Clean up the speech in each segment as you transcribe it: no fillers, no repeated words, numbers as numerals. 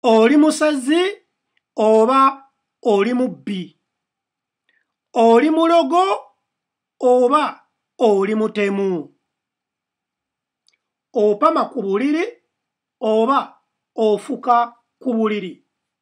oli musazi oba oli mubbi, oli mulogo oba oli mutemu, opama ku buliri oba ofuka ku buliri,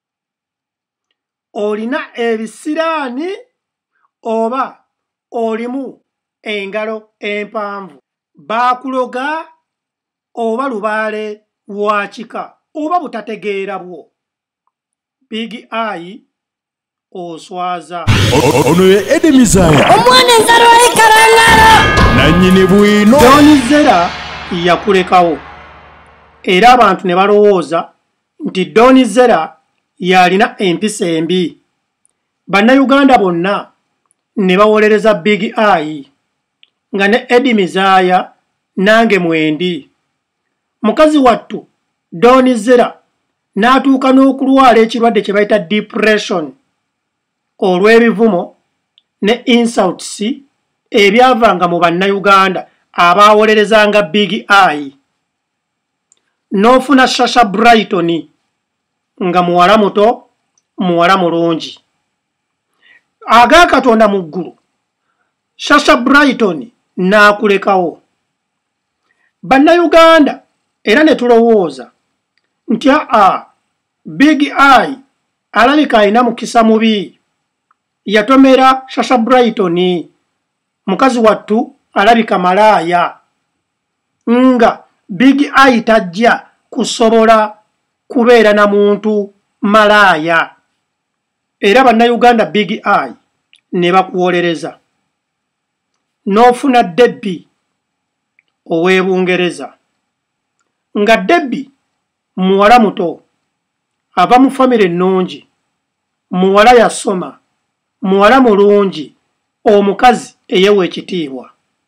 olina ebisiraani oba olimu engalo empanvu, baakuloga oba lubaale lwa kika oba butategeera bwo. Big Eye oswaza. Ono ye Edemizaya omwana enzalo ekarangala nannyini bwino. Donizera yakulekawo era abantu ne balowooza nti Donizera yalina empisa embi. Bannayuganda bonna ne bawolereza Big Eye nga ne Edemizaya nange mwendi. Mukazi wattu Donizera n'atuuka n'okulwala ekirwadde kye bayita depression olw'ebivumo ne insults ebyavanga mu bannayuganda abaawolerezanga Big Eye. N'ofuna Shasha Brighton nga muwala muto, muwala mulungi. Aga Katonda mu ggulu, Shasha Brighton n'akulekawo. Bannayuganda era ne tulowooza nti Big Eye alabika alina mukisa mubi, yatomera Shasha Brighton, mukazi wattu alabika malaaya, nga Big Eye tajja kusobola kubeera na muntu malaaya. Era bannayuganda Big Eye ne bakuwolereza. N'ofuna Debbie ow'e Bungereza, nga Debbie muwala muto ava mu famire ennungi, muwala yasoma, muwala mulungi, omukazi eyewa ekitiibwa.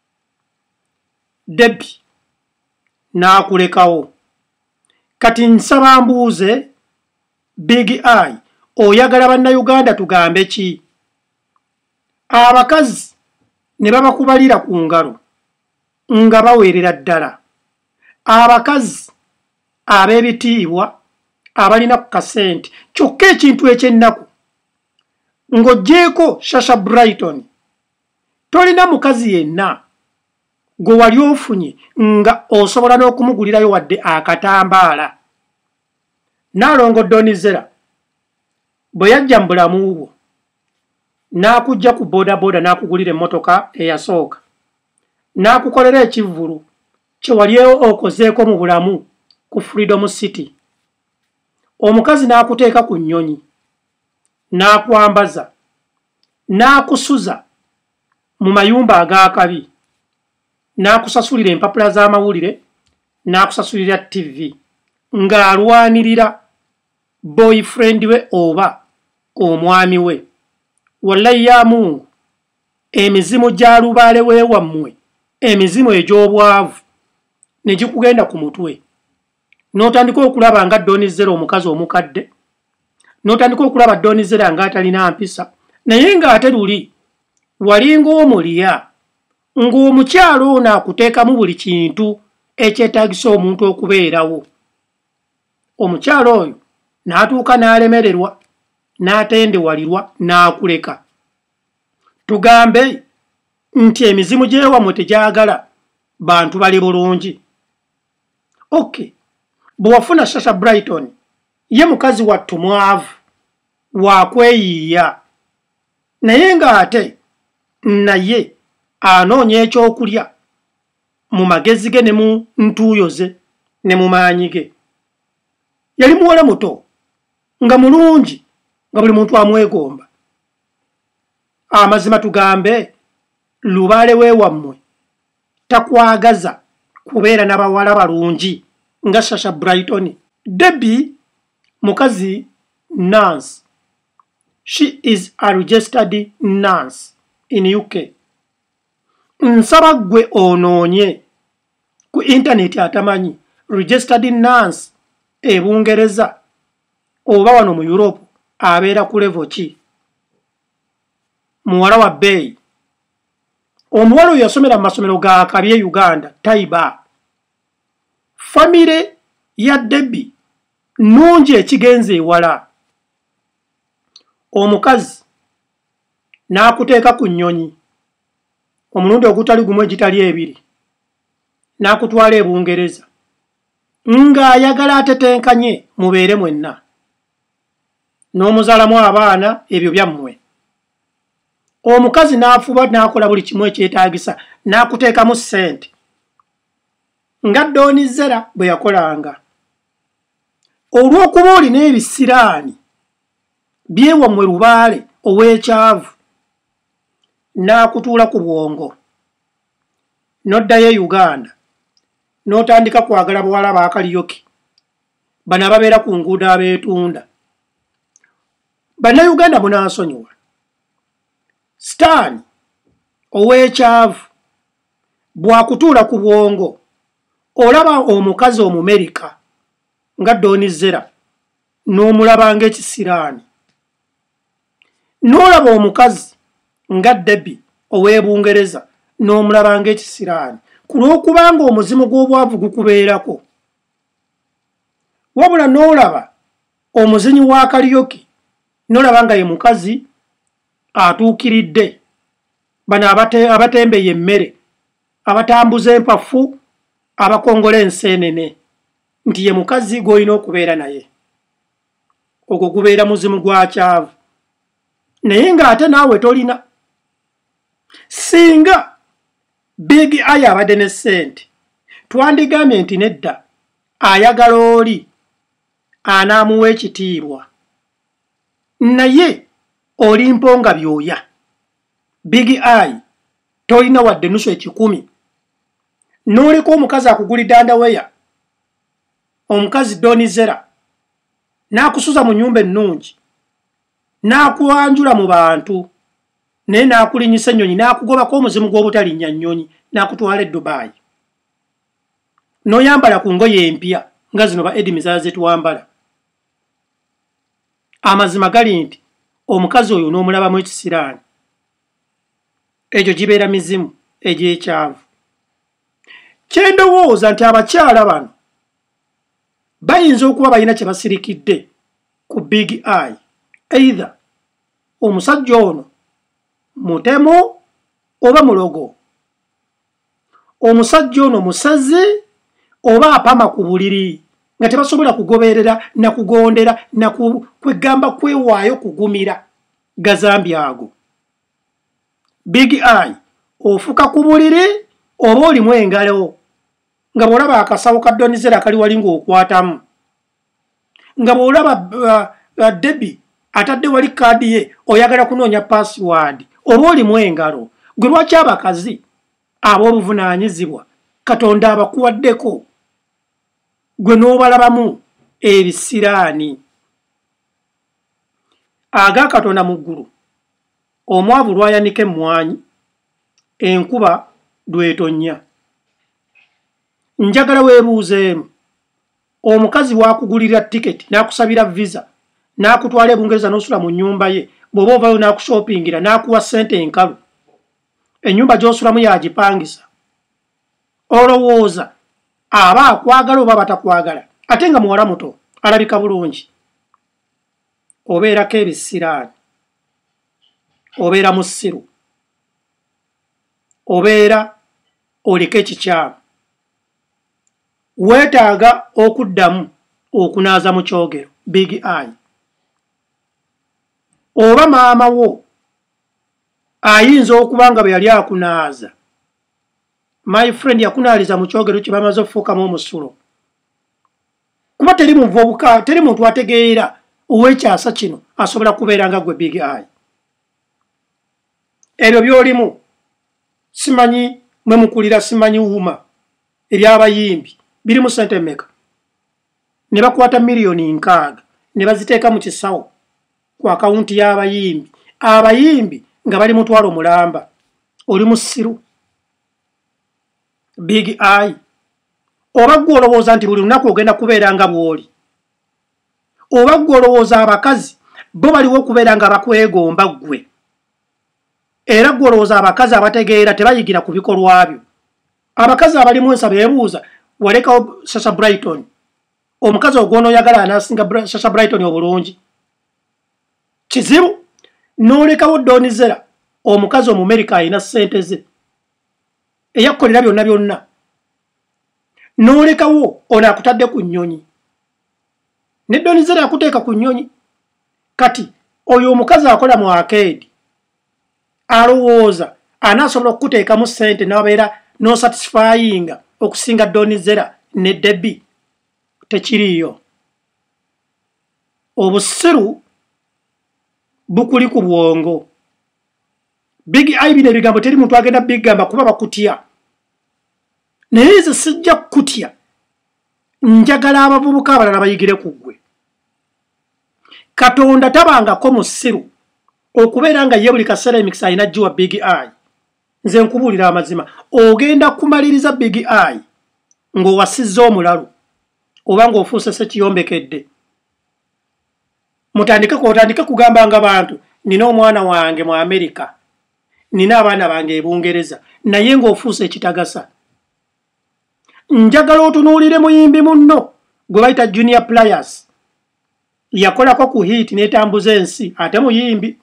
Debbie n'akulekawo. Kati nsaba mbuuze Big Eye, oyagala bannayuganda tugambe ki? Abakazi ne babakubalira ku ngalo nga baweerera ddala. Abakazi ab'ebitiibwa abalina ku kasente, kyokka ekintu eky'ennaku ng'oggyeko Shasha Brighton, tolina mukazi yenna gwe wali ofunye nga osobola n'okumugulirayo wadde akatambaala. Naalongo Donizera bwe yajja mu bulamu bwo n'akujja ku boodabooda n'akugulira emmotoka eyasooka, n'akukolera ekivvulu kye wali okozeeko mu bulamu ku Freedom City, omukazi n'akuteeka ku nnyonyi, n'akwambaza, n'akusuza mu mayumba ag'akabi, n'akusasulira empapula z'amawulire, n'akusasulira TV, ng'alwanirira boyfriend we oba omwami we. Wallahi ya Mungu, emizimu gya lubaale weewammwe, emizimu egy'obwavu ne gikugenda ku mutwe. N'otandika okulaba nga Donizera omukazi omukadde, n'otandika okulaba Donizera ng'atalina mpisa, naye ng'ate luli walinga omulya, ng'omukyalo ono akuteekamu buli kintu ekyetaagisa omuntu okubeerawo. Omukyalo oyo n'atuuka n'alemererwa, n'atendewalirwa, n'akuleka. Tugambe nti emizimu gy'ewammwe tegyagala bantu bali bulungi. Okay, bwe wafuna Shasha Brighton, ye mukazi wattu mwavu wakweyiiya, naye ng'ate naye anoonya ekyokulya mu magezi ge ne mu ntuuyo ze ne mu maanyi ge. Yali muwala muto nga mulungi, nga buli muntu amwegomba. Amazima tugambe lubaale weewammwe takwagaza kubeera n'abawala balungi nga Shasha Brighton. Debbie mukazi nurse, she is a registered nurse in UK. Nsaba gwe onoonye ku internet atamanyi registered nurse e Bungereza oba wano mu Europe abeera ku level ki? Muwala wa bbeeyi. Omuwala oyo yasomera mu masomero ga kabi e Uganda, Taiba. Famire ya Debbie nnungi ekigenze ewala. Omukazi n'akuteeka ku nnyonyi omulundi ogutali gumu egitali ebiri n'akutwala e Bungereza ng'ayagala atetenkanye mubeere mwenna n'omuzaalamu abaana ebyo byammwe. Omukazi n'afuba n'akola buli kimu ekyetaagisa n'akuteekamu ssente nga Donizera bwe yakolanga. Olw'okuba olina ebisiraani byewammwe lubaale ow'ekyavu n'akutuula ku bwongo n'oddayo e Uganda n'otandika kwagala bawala ba Kaliyoki bano ababeera ku nguudo abeetunda. Bannayuganda munansonyiwa, sitaani ow'ekyavu bw'akutuula ku bwongo olaba omukazi Omumerika nga Donizera n'omulaba ng'ekisiraani, n'olaba omukazi nga Debbie ow'e Bungereza n'omulaba ng'ekisiraani ku lw'okubanga omuzimu gw'obwavu gukubeerako. Wabula n'olaba omuzinyi wa Kaliyoki n'olaba nga ye mukazi atuukiridde bano abatembeya emmere, abatambuza empafu, abakongola enseenene, nti ye mukazi gw'olina okubeera naye. Ogwo gubeera muzimu gwa kyavu. Naye ng'ate naawe tolina. Singa Big Eye abadde ne ssente, twandigambye nti nedda ayagala oli anaamuwa ekitiibwa. Naye oli mponga byoya. Big Eye tolina wadde nusu ekikumi. N'oliko omukazi akugulidde andaweya, omukazi Donizera n'akusuza mu nnyumba ennungi, n'akuwanjula mu bantu, naye n'akulinyisa ennyonyi n'akugobako omuzimu gw'obutalinnya nnyonyi n'akutwala e Dubai. N'oyambala ku ngoye empya nga zino ba Edimizaala ze twambala. Amazima gali nti omukazi oyo n'omulabamu ekisiraani. Egyo gibeera mizimu egy'ekyavu. Kye ndowooza nti abakyala bano bayinza okuba balina kye basirikidde ku Big Eye. Either omusajja ono mutemu oba mulogo. Omusajja ono musezi oba apama ku buliri nga tebasobola kugoberera na kugondera na kwegamba kwewaayo kugumira gazambi ago. Big Eye ofuka ku buliri oba olimu engalo nga bw'olaba akasawo ka Donizera kali wali ng'okwatamu, nga bw'olaba Debbie atadde wali kaadi ye oyagala kunoonya password oba olimu engalo. Gwe lwaki abakazi ab'obuvunaanyizibwa Katonda abakuwaddeko gwe n'obalabamu ebisiraani? Aga Katonda mu ggulu omwavu lwayanika emmwanyi, enkuba lwetonnya. Njagala weebuuzeemu, omukazi waakugulira tiketi n'akusabira visa n'akutwala e Bungereza n'osula mu nnyumba ye, bw'oba ovayo n'akushoppingira n'akuwa ssente enkalu, ennyumba gy'osulamu yagipangisa, olowooza aba akwagala oba batakwagala? Ate nga muwala muto alabika bulungi. Obeerako ebisiraani, obeera musiru, obeera oliko ekikyamu. Weetaaga okuddamu okunaaza mu kyogero Big Eye. Oba maama wo ayinza okuba nga bwe yali akunaaza, my friend, yakunaaliza mu kyogero kye bamaze okufuukamu omusulo. Kuba teri muvubuka, teri muntu ategeera ow'ekyasa kino asobola kubeera nga gwe Big Eye. Ebyo by'olimu simanyi mwe mukulira, simanyi wuma eby'abayimbi birimu ssente mmeka? Ne bakwata miliyoni 6 ne baziteeka mu kisawo ku akawunti y'abayimbi, abayimbi nga bali mutwalo mulamba. Oli musiru Big Eye. Oba gwe olowooza nti buli lunaku ogenda kubeera nga bw'oli? Oba gwe olowooza abakazi bo baliwo okubeera nga bakwegomba ggwe? Era gwe olowooza abakazi abategeera tebayigira ku bikolwa byo? Abakazi abalimu ensa beebuuza, walekawo Sasa Brighton omukazi ogwono oyagala anasinga Sasha Brighton obulungi kizibu n'olekawo Donizera omukazi Omumerika alina ssente ze eyakolera byonna byonna n'olekawo ono akutadde ku nnyonyi ne Donizera akuteeka ku nnyonyi kati oyo omukazi akola mu arcade alowooza anaasobola okukuteekamu ssente n'abeera nosatisfyinga okusinga Donizera ne Debbie tekiriyo obusiru bukuli ku bwongo Big Eye bino ebigambo teri muntu agenda bigamba kuba bakutya naye nze sijja kukutya njagala abavubuka abalala bayigire ku ggwe Katonda tabangako musiru okubeera nga ye buli kaseera emikisa alina jjiwa Big Eye nze nkubuulira amazima ogenda kumaliriza Big Eye ng'owasizza omulalu oba ng'ofuuse sekiyombekedde otandike kugambanga bantu nina omwana wange mu Amerika nina abaana bange e Bungereza naye ng'ofuuse ekitagasa njagala otunuulire muyimbi munno gwe bayita Junior Pliers yakolako ku hit n'etambuza ensi ate muyimbi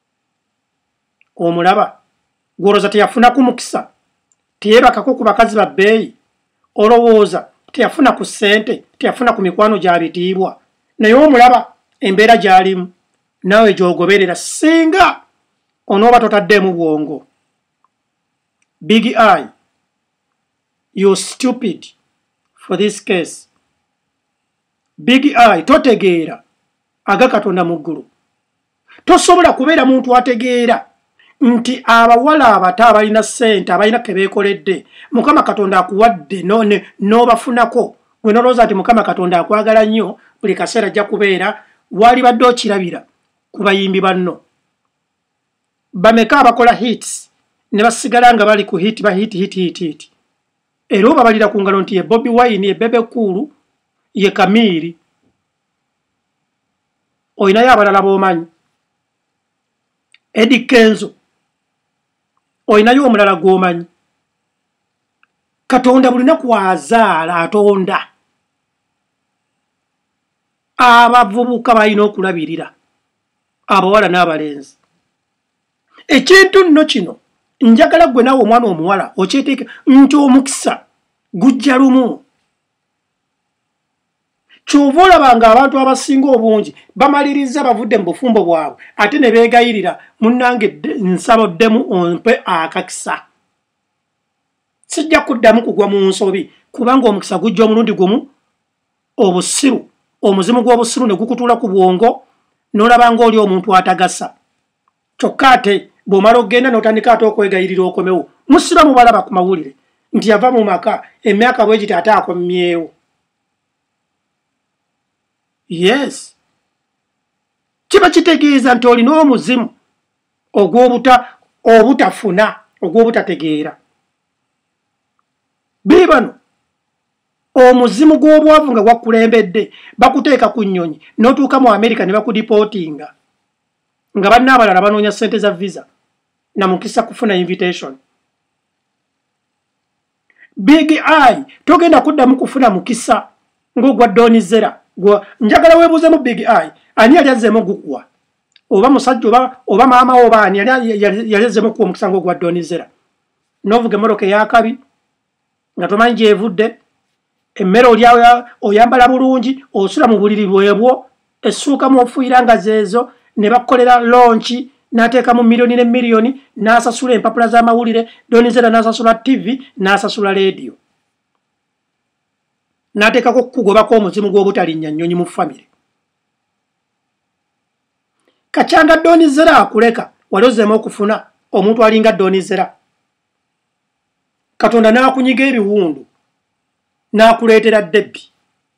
omulaba gw'olowooza teyafuna ku mukisa teyebakako ku bakazi ba bbeeyi olowooza teyafuna ku ssente teyafuna ku mikwano gya bitiibwa naye omulaba embeera gy'alimu naawe gy'ogoberera singa onooba totaddeemu bwongo Big Eye you're stupid for this case Big Eye totegeera aga Katonda mu ggulu tosobola kubeera muntu ategeera nti abawala abato abalina ssente abalina ke beekoledde Mukama Katonda akuwadde n'obafunako gwe nolowooza nti Mukama Katonda akwagala nnyo buli kaseera ajja kubeera wali badde okirabira ku bayimbi banno bameka abakola hits ne basigala nga bali ku hit hit era obabalira ku ngalo nti ye Bobi Wine ye Bebe Cool ye Kamiri oyinayo abalala b'omanyi Eddie Kenzo oyinayo omulala gw'omanyi Katonda buli lunaku azaala atonda abavubuka balina okulabirira abawala n'abalenzi ekintu nno kino njagala gwe naawe omwana omuwala okyeteeke nti omukisa gujja lumu kyova olabanga abantu abasinga obungi bamaliriza bavudde mu bufumbo bwabwe ate ne beegayirira munnange nsaboddemu ompe akakisa sijja kuddamu kugwa mu nsobi kubanga omukisa gujja omulundi gumu obusiru omuzimu gw'obusiru ne gukutuula ku bwongo n'olabanga oli omuntu atagasa kyokka ate bw'omala okgenda n'otandika ate okwegayirira okomewo musiraamu balaba ku mawulire nti yava mu maka emyaka bwe giti ate akomyewo yes kiba kitegeeza nti olina omuzimu obutafuna ogw'obutategeera biri bano omuzimu gw'obwavu nga gwakulembedde bakuteeka ku nnyonyi n'otuuka mu Amerika ne bakudipootinga nga banna abalala banoonya ssente za visa na mukisa kufuna invitation Big Eye togenda kuddamu kufuna mukisa ng'ogwa Donizera njagala weebuuzemu Big Eye ani yali azzeemu gukwa oba musajja oba maama oba ani yali azzeemu kuwa omukisa ng'ogwa Donizera n'ovuga emmoroka ey'akabi nga tomanyi gyevudde emmere oyambala bulungi osula mu buliri bwebwo essuuka mu ofuuyira nga zeezo ne bakolera lonchi n'ateekamu miliyoni ne miliyoni n'asasula empapula z'amawulire Donizera n'asasula TV n'asasula leediyo n'ateekako kukugobako omuzimu gw'obutalinnya nnyonyi mu famire kakyanga Donizera akuleka wali ozzeemu okufuna omuntu alinga Donizera Katonda n'akunyiga ebiwundu n'akuleetera Debbie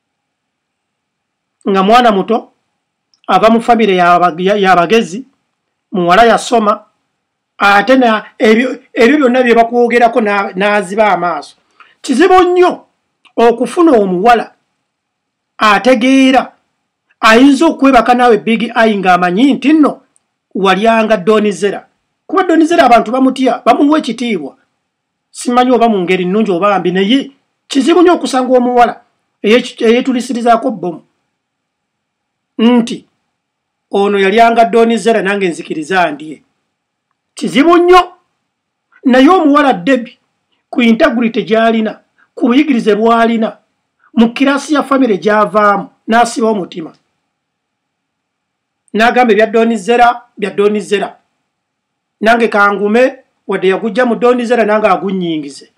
nga mwana muto ava mu famire y'abagezi muwala yasoma ate ebyo byonna bye bakwogerako n'aziba amaaso kizibu nnyo okufuna omuwala ategeera ayinza okwebaka naawe Big Eye ng'amanyi nti nno walyanga Donizera kuba Donizera abantu bamutya bamuwa ekitiibwa simanyi oba mu ngeri nnungi oba mbi naye kizibu nnyo okusanga omuwala eyetulisirizaako bomu nti ono yali angaddooni zera nange nzikiriza ndiye kizibu nnyo naye omuwala Debbie ku integrity gy'alina ku buyigirize bw'alina mu kirasi ya famire gy'avaamu n'asiba omutima n'agamba bya ddooni zera nange kangume wadde yagujja mu ddooni zera nange agunnyingize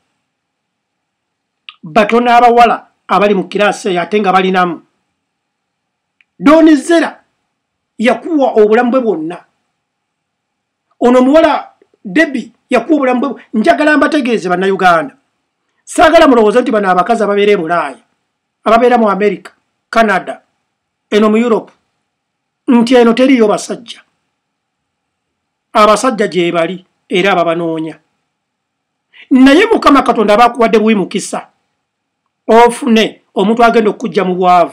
batono abawala abali mu kirasi eyo ate nga balinamu ddooni zera yakuwa obulamu bwe bwonna ono omuwala Debbie yakuwa obulamu bwe njagala mbategeeze bannayuganda saagala mulowooze nti bano abakazi ababeera e Bulaaya ababeera mu America Canada eno mu Europe nti eno teriyo basajja abasajja gye bali era ababanoonya naye Mukama Katonda abakuwadde buwi mukisa ofune omuntu agenda okujja mu bwavu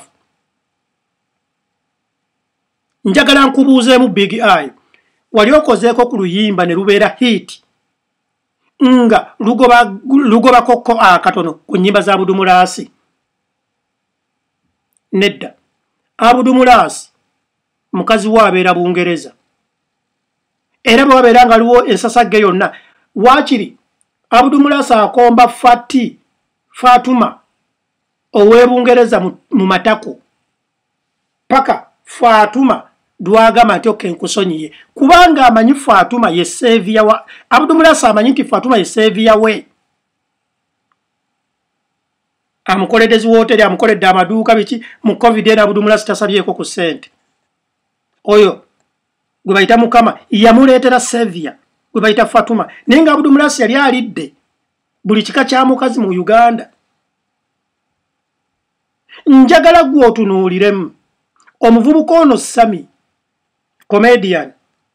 njagala nkubuuzeemu Big Eye wali okozeeko ku luyimba ne lubeera hit nga lugobakoko akatono ku nnyimba za Budumulaasi nedda Abudumulaasi mukazi we abeera Bungereza era bwe wabeera nga liwo ensasagge yonna waakiri Abudumulaasi akomba Fatuma ow'Ebungereza mu matako paka Fatuma dwagamba nti okenkusonyiye kubanga amanyi Fatuma ye seeviya wa Abudumulaasi amanyi nti Fatuma ye seeviya we amukoledde wooteri amukoledde amaduuka biki mu covid era Abudumulaasi tasabyeko ku ssente oyo gwe bayita Mukama yamuleetera seeviya gwe bayita Fatuma naye nga Abudumulaasi yali alidde buli kika kya mukazi mu Uganda njagala gwe otunuuliremu omuvubuka ono Sami comedian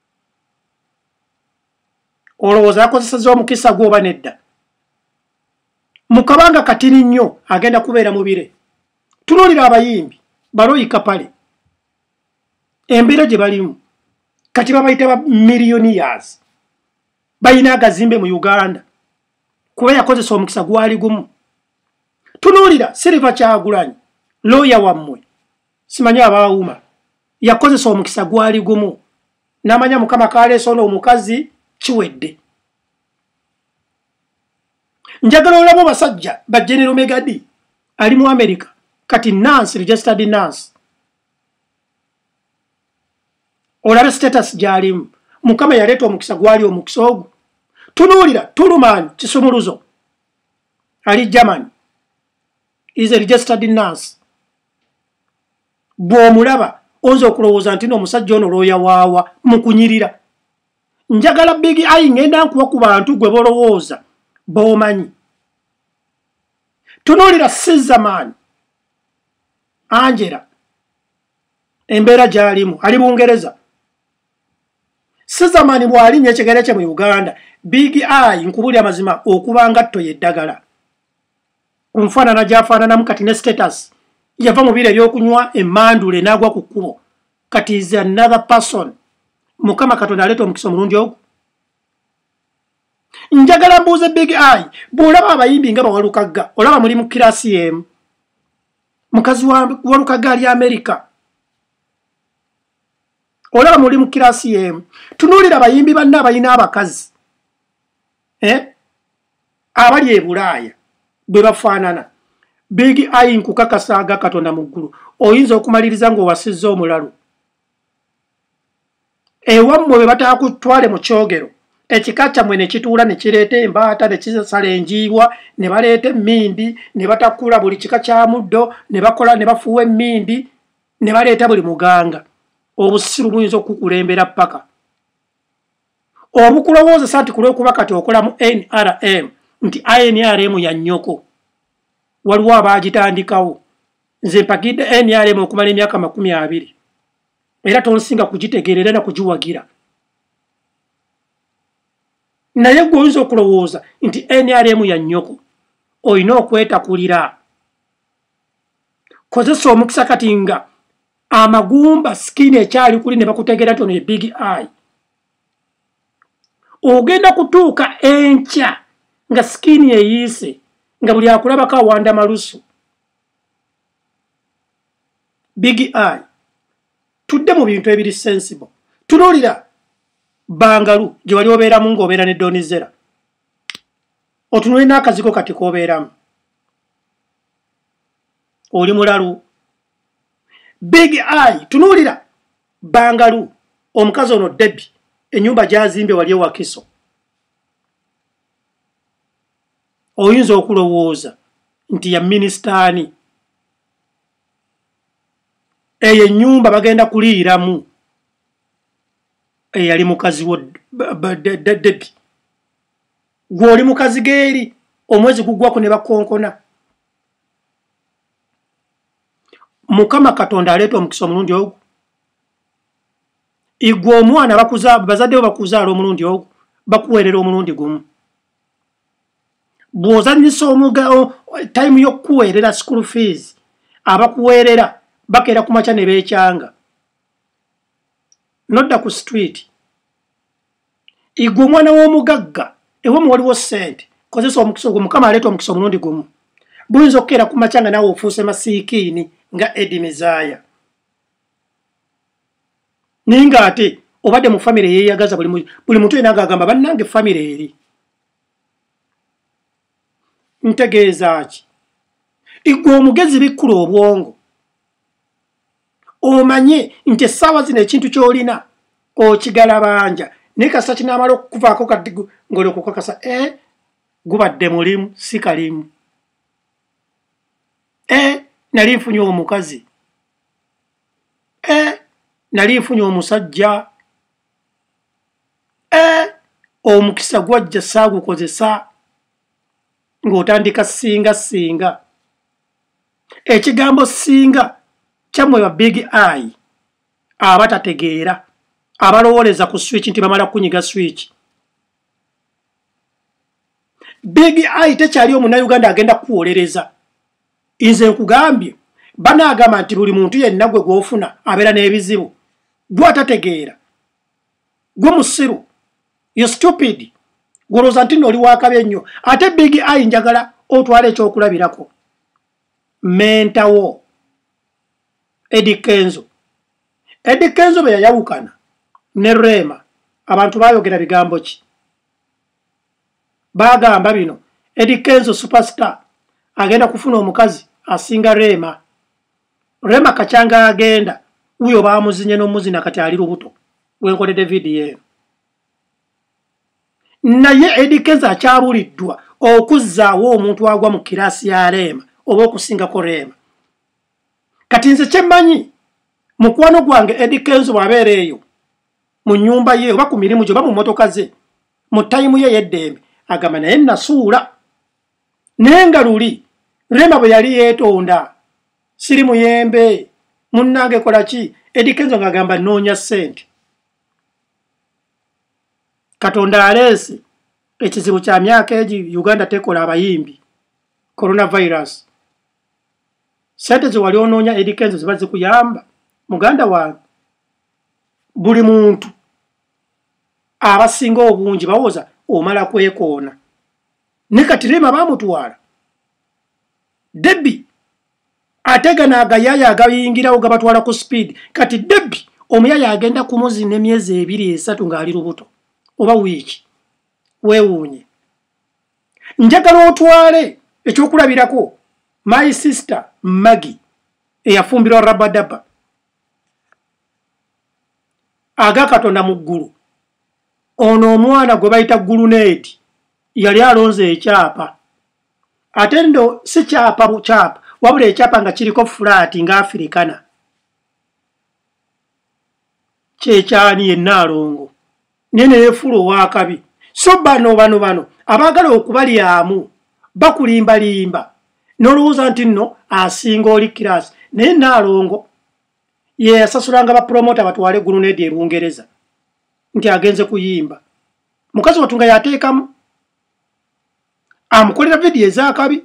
olowooza akozesezza omukisa gwe oba nedda mu kabanga katini nnyo agenda kubeera mubire tunuulira abayimbi Baroyi Kapale embeera gye balimu kati babayita ba millionaires balina agazimbe mu Uganda kuba yakozesa omukisa gwali gumu tunuulira Silver Kyagulanyi looya wammwe simanyi abaawuma yakozesa omukisa gwali gumu n'amanya Mukama kaleesa ono omukazi kiwedde njagala olamu basajja ba General Megadi ali mu America kati nurse registered nurse olabe status gy'alimu Mukama yaleeta omukisa gwali omukisa ogwo tunuulira Tuluman Kisumuluzo ali German is a registered nurse bw'omulaba oyinza okulowooza nti n'omusajja ono looya waawa mu kunyirira njagala Big Eye ngenda nkuwa ku bantu gwe bolowooza b'omanyi tunuulira Sizzaman Angela embeera gy'alimu ali Bungereza Sizzaman bw'alinnye ekigere kye mu Uganda Big Eye nkubulya amazima okuba ngatto y'eddagala ku nfaanana gy'afaananamu kati ne status yava mu biro ebyokunywa emmandule n'agwa ku kkubo kati is another person Mukama Katonda aleeta omukisa omulundi ogwo njagala mbuuze Big Eye bw'olaba abayimbi nga bawalukagga olaba muli mu kirasi emu mukazi walukagga ali America olaba muli mu kirasi emu tunuulira abayimbi banna abalina abakazi abali e Bulaaya bwe bafaanana Big Eye nkukakasaaga Katonda mu ggulu oyinza okumaliriza ng'owasizza omulalu ewammwe bwe bataakutwale mu kyogero ekika kyammwe ne kituula ne kireeta embaata ne kisala enjiibwa ne baleeta emmindi ne batakula buli kika kya muddo ne bakola ne bafuuwa emmindi ne baleeta buli muganga obusiru buyinza okukulembera paka obukulowoozesa nti kulwekuba kati okola mu NRM nti NRM ya nnyoko waliwo abaagitandikawo nze mpagidde NRM okumala emyaka 20 era tonsinga kugitegeerera na kugiwagira naye gwe oyinza okulowooza nti NRM ya nnyoko olina okwetakulira kozesa omukisa kati nga amagumba skin ekyali kuli ne bakutegeera nti ono ye Big Eye ogenda kutuuka enkya nga skin eyiise nga buli akulabako awanda malusu Big Eye tudde mu bintu ebiri sensible tunulira Bangalu gye wali obeeramu ng'obeera ne Donizera otunule n'akaziko kati k'obeeramu oli mulalu Big Eye tunulira Bangalu omukazi ono Debbie ennyumba gy'azimbye wali ewa Kiso oyinza okulowooza nti ya ministaani eyo ennyumba bagenda kuliiramu eyali mukazi wo Debbie gw'oli mukazi geeri omwezi gugwako ne bakonkona Mukama Katonda aleeta omukisa omulundi ogwo igwe omwana bazadde bo bakuzaala omulundi ogwo bakuweerera omulundi gumu bw'ozanyisa time y'okukuweerera school fees abakuweerera bakeera ku makya ne beekyanga nodda ku street igwe omwana w'omugagga ewamu waliwo ssente kozesa omukisa ogwo Mukama aleeta omukisa omulundi gumu buyinza okukeera ku makya nga naawe ofuuse masiikiini nga Eddie Mizaya naye ng'ate obadde mu famire yeeyagaza buli muntu yena agagamba bannange famire eri ntegeeza ki igwe omugezi bikkula obwongo omanye nti essaawa zino ekintu ky'olina okigalabanja naye kasita kinaamala okukuvaako kati ng'oli okukakasa gubadde mulimu si kalimu nali nfunye omukazi nali nfunye omusajja omukisa gwajja saagukozesa ng'otandika singa ekigambo singa kyammwe ba Big Eye abatategeera abalowooleza ku switch nti bamala kunyiga switch Big Eye tekyali omunnayuganda agenda kukuwolereza nze nkugambye banaagamba nti buli muntu yenna gwe gw'ofuna abeera n'ebizibu gwe atategeera gwe musiru you stupid gwolooza nti n'oli waakabi ennyo ate Big Eye njagala otwala ekyokulabirako mentawo Eddie Kenzo bwe yayawukana ne Rema abantu baayogera bigambo ki baagamba bino Eddie Kenzo superstar agenda kufuna omukazi asinga Rema kacyanga agenda uyo baamuzinye n'omuzina kati ali lubuto wenkoledde vidiyo eno naye Eddie Kenzo akyabuliddwa okuzzaawo omuntu agwa mu kiraasi ya Rema oba okusingako Rema kati nze kyemmanyi mukwano gwange Eddie Kenzo bw'abeera eyo mu nnyumba ye oba ku mirimu gye oba mu mmotoka ze mu tayimu ye y'eddembe agamba naye nasuula naye nga luli Rema bwe yali yeetonda siri muyembe munnange kola ki Eddie Kenzo ng'agamba noonya ssente Katonda aleese ekizibu kya myaka egi Uganda tekola abayimbi coronavirus ssente ze wali onoonya Eddie Kenzo ziba zikuyamba muganda wange buli muntu abasinga obungi bawoza omala kwekoona ne kati Rema baamutwala Debbie ategana agayaaya agayingirawo gabatwala ku speed kati Debbie omuyaya agenda kumuzina emyezi 2-3 ng'ali lubuto oba wiiki weewuunye njagala otwale ekyokulabirako my sister Maggie eyafumbirwa Rabadaba aga Katonda mu ggulu ono omwana gwe bayita Guluneeti yali alonze ekyapa ate ndo si kyapa bukyapa wabula ekyapa nga kiriko fulaati ng'Afirikana kyekyani yennaalongo naye ne yeefuula owaakabi so bano abaagala okubalyamu bakulimbalimba n'olowooza nti nno asinga oli kiraasi naye Naalongo ye yasasulanga bapromota batwale Guluneedi e Lungereza nti agenze kuyimba mukazi watunga yateekamu amukolera vidiyo ez'akabi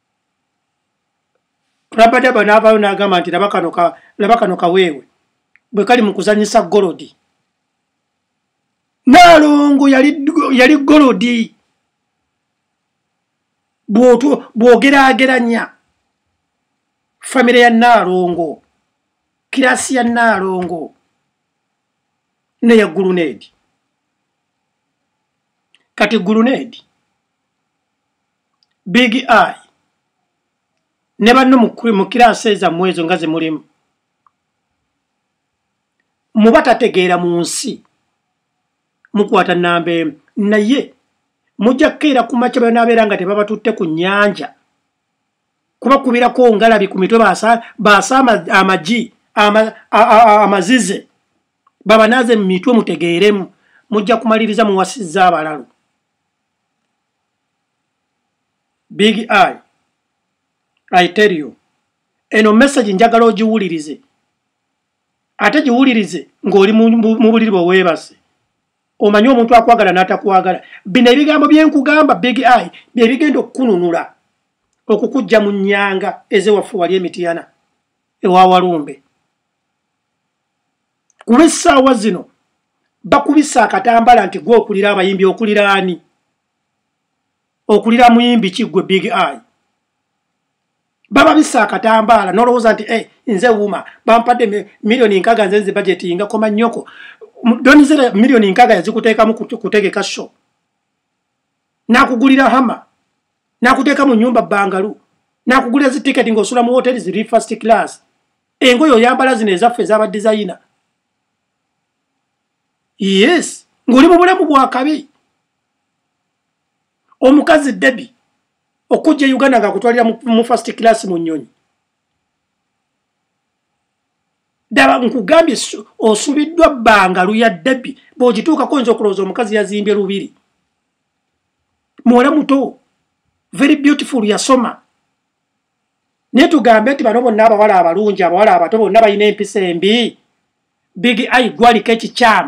Rabadaba n'avaayo n'agamba nti laba kano kaweewe bwe kali mu kuzanyisa golodi Naalongo yali golodi bw'ogeraageranya famire ya Naalongo kirasi ya Nalongo ne ya Gulunedi. Kati Gulunedi Big Eye ne banno mu kirasi eza mwezo ngaze mulimu mubatategeera mu nsi mukwata nambe naye mujja kkeera ku makya banabeera nga tebabatutte ku nnyanja kuba kubirako ngalabi ku mitwe baasa amagi amazize babanaaze mu mitwe mutegeeremu mujja kumaliriza muwasizza abalalu. Big Eye, I tell you, eno message njagala ogiwulirize ate giwulirize ng'oli mu buliri bwe weebase omanyi omuntu akwagala n'atakwagala. Bino ebigambo byenkugamba Big Eye bye bigenda okukununula okukujja mu nnyanga ezewaffe wali Emitiyana ewa Walumbe. Kuba essaawa zino bakubisa akatambala nti gwe okulira abayimbi okulira ani? Okulira muyimbi kiggwe Big Eye. Baba bisa akatambala n'olowooza nti nze wuma bampadde milioni nkaga nze budget nga koma nnyoko donizera milioni nkaga yazikuteekamu kutegeka show nakugulira hama nakuteeka mu nyumba bangalu nakugulira zi ticket ng'osula mu hotel ziri first class engoye oyambala zino ezaffe ez'aba designer. Yes, ng'oli mu bulemu bwakabi. Omukazi Debbie okujja Uganda nga kutwalira mu first class mu nnyonyi. Daba nkugambye osubiddwa bangalu ya Debbie bw'ogituukako nza okulowooza omukazi yazimbye lubiri. Muwala muto very beautiful yasoma. Naye tugambe nti bano bonna abawala abalungi abawala abato bonna balina empisa embi. Big Eye gwaliko ekikyamu.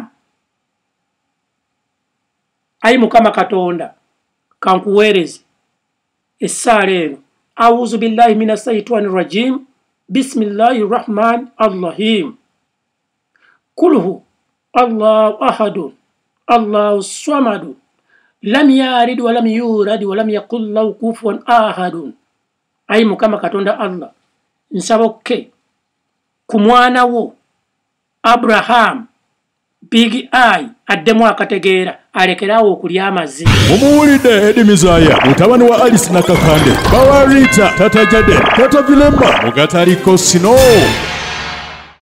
Ayi Mukama Katonda kankuweereze essaala eno. Auzu billahi mina saitani rajim. Bismillahi rahman arrahim. Kulhu Allahu ahadun Allahu samadu lam yalid wa lam yulad wa lam yakul lahu kufuwan ahadun. Ayi Mukama Katonda Allah nsaba okke ku mwana wo Abraham Big Eye addemu akategeera alekerawo okulya amazzi. Mumuwulidde Eddie Mizaya mutabani wa Alice Nakakande bawa Rita Tata Jade Tata Vilemba Mugataliko Sino.